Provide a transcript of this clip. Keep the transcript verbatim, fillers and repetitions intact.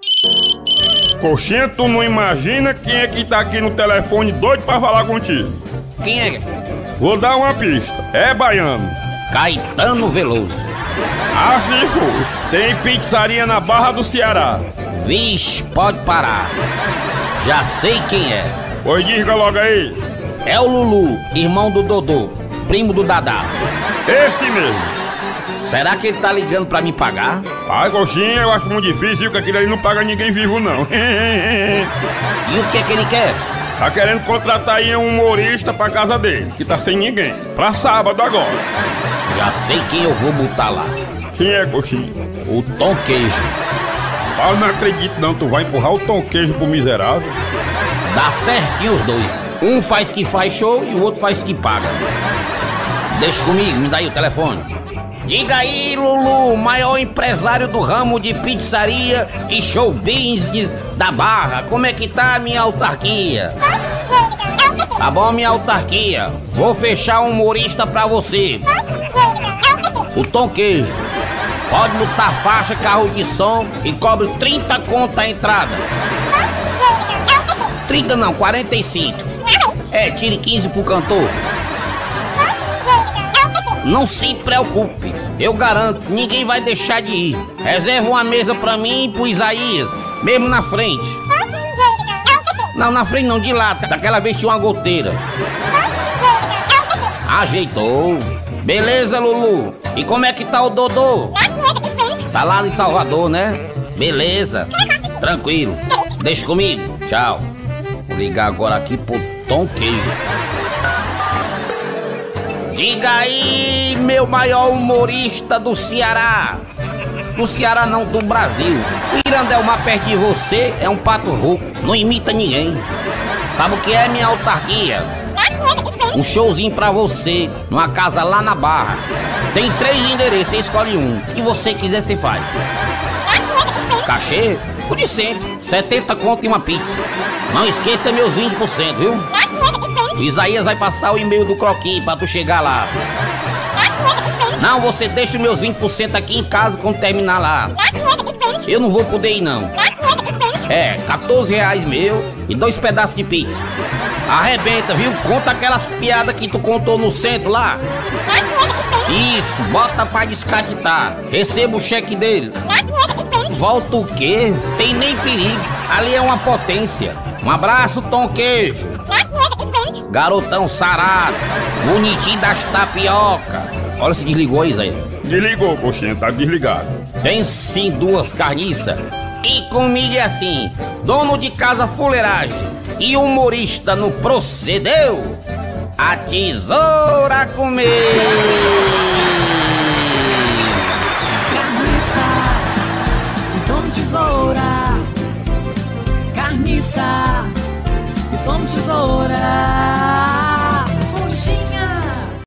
Coxinha, tu não imagina quem é que tá aqui no telefone doido pra falar contigo. Quem é? Vou dar uma pista. É baiano. Caetano Veloso. Ah, se fosse. Tem pizzaria na Barra do Ceará. Vixe, pode parar. Já sei quem é. Pois diga logo aí. É o Lulu, irmão do Dodô, primo do Dadá. Esse mesmo. Será que ele tá ligando pra me pagar? Ai, coxinha, eu acho muito difícil, que aquele ali não paga ninguém vivo, não. E o que é que ele quer? Tá querendo contratar aí um humorista pra casa dele, que tá sem ninguém. Pra sábado agora. Já sei quem eu vou botar lá. Quem é, coxinha? O Tom Queijo. Ah, eu não acredito não, tu vai empurrar o Tom Queijo pro miserável. Dá certinho os dois. Um faz que faz show e o outro faz que paga. Deixa comigo, me dá aí o telefone. Diga aí, Lulu, maior empresário do ramo de pizzaria e show business da Barra. Como é que tá a minha autarquia? Tá bom, minha autarquia. Vou fechar um humorista pra você. O Tom Queijo. Pode botar faixa, carro de som e cobre trinta conto a entrada. trinta não, quarenta e cinco. É, tire quinze pro cantor. Não se preocupe, eu garanto, ninguém vai deixar de ir. Reserva uma mesa pra mim e pro Isaías, mesmo na frente. Não, na frente não, de lá, daquela vez tinha uma goteira. Ajeitou. Beleza, Lulu. E como é que tá o Dodô? Tá lá em Salvador, né? Beleza. Tranquilo. Deixa comigo. Tchau. Vou ligar agora aqui pro Tom Queijo. Diga aí, meu maior humorista do Ceará. Do Ceará não, do Brasil. O Irandel mais perto de você é um pato rouco. Não imita ninguém. Sabe o que é, minha autarquia? Um showzinho pra você, numa casa lá na Barra. Tem três endereços, você escolhe um. O que você quiser, você faz. Cachê? O de sempre. setenta conto e uma pizza. Não esqueça meus vinte por cento, viu? O Isaías vai passar o e-mail do Croquis pra tu chegar lá. Não, você deixa os meus vinte por cento aqui em casa quando terminar lá. Eu não vou poder ir, não. É, quatorze reais meu e dois pedaços de pizza. Arrebenta, viu? Conta aquelas piadas que tu contou no centro lá. Isso, bota pra descatitar. Receba o cheque dele. Volta o quê? Tem nem perigo. Ali é uma potência. Um abraço, Tom Queijo. Garotão sarado, bonitinho das tapioca. Olha se desligou aí, Zé. Desligou, coxinha, tá desligado. Tem sim duas carniças. E comigo é assim, dono de casa fuleiragem e humorista no procedeu, a tesoura comer. Carniça, então tesoura. Carniça, então tesoura.